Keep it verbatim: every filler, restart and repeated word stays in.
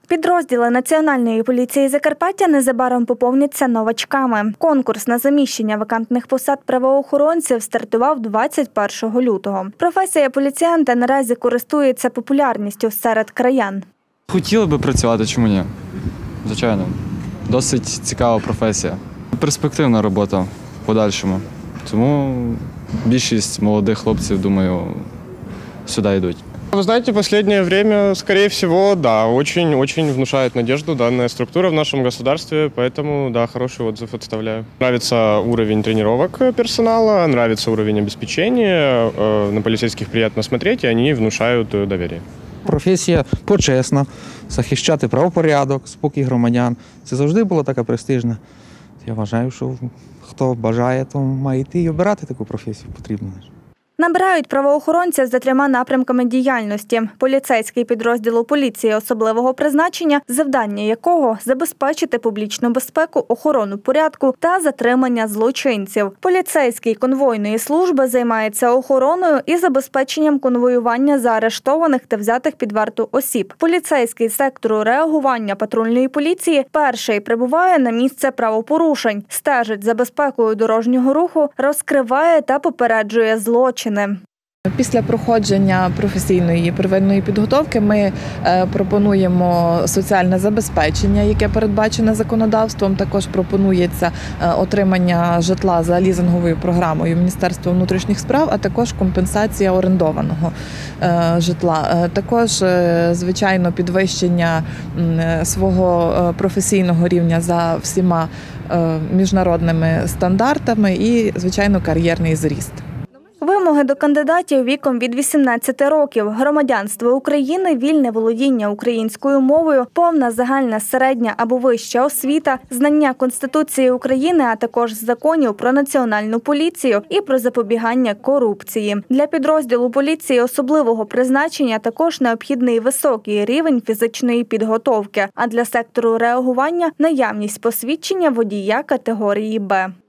Підрозділи Національної поліції Закарпаття незабаром поповняться новачками. Конкурс на заміщення вакантних посад правоохоронців стартував двадцять першого лютого. Професія поліціянта наразі користується популярністю серед краян. Хотіли би працювати, чому ні? Звичайно. Досить цікава професія. Перспективна робота в подальшому. Тому більшість молодих хлопців, думаю, сюди йдуть. Вы знаете, в последнее время, скорее всего, да, очень-очень внушает надежду данная структура в нашем государстве, поэтому, да, хороший отзыв отставляю. Нравится уровень тренировок персонала, нравится уровень обеспечения, на полицейских приятно смотреть, и они внушают доверие. Професія почесна, захищати правопорядок, спокій громадян. Це завжди була така престижна. Я вважаю, що хто бажає, то має йти і обирати таку професію, потрібно. Набирають правоохоронця за трьома напрямками діяльності. Поліцейський підрозділ у поліції особливого призначення, завдання якого – забезпечити публічну безпеку, охорону порядку та затримання злочинців. Поліцейський конвойної служби займається охороною і забезпеченням конвоювання заарештованих та взятих під варту осіб. Поліцейський сектору реагування патрульної поліції перший прибуває на місце правопорушень, стежить за безпекою дорожнього руху, розкриває та попереджує злочин. Після проходження професійної первинної підготовки ми пропонуємо соціальне забезпечення, яке передбачене законодавством. Також пропонується отримання житла за лізинговою програмою Міністерства внутрішніх справ, а також компенсація орендованого житла. Також, звичайно, підвищення свого професійного рівня за всіма міжнародними стандартами і, звичайно, кар'єрний зріст. Вимоги до кандидатів віком від вісімнадцяти років, громадянство України, вільне володіння українською мовою, повна загальна середня або вища освіта, знання Конституції України, а також законів про національну поліцію і про запобігання корупції. Для підрозділу поліції особливого призначення також необхідний високий рівень фізичної підготовки, а для сектору реагування – наявність посвідчення водія категорії Б.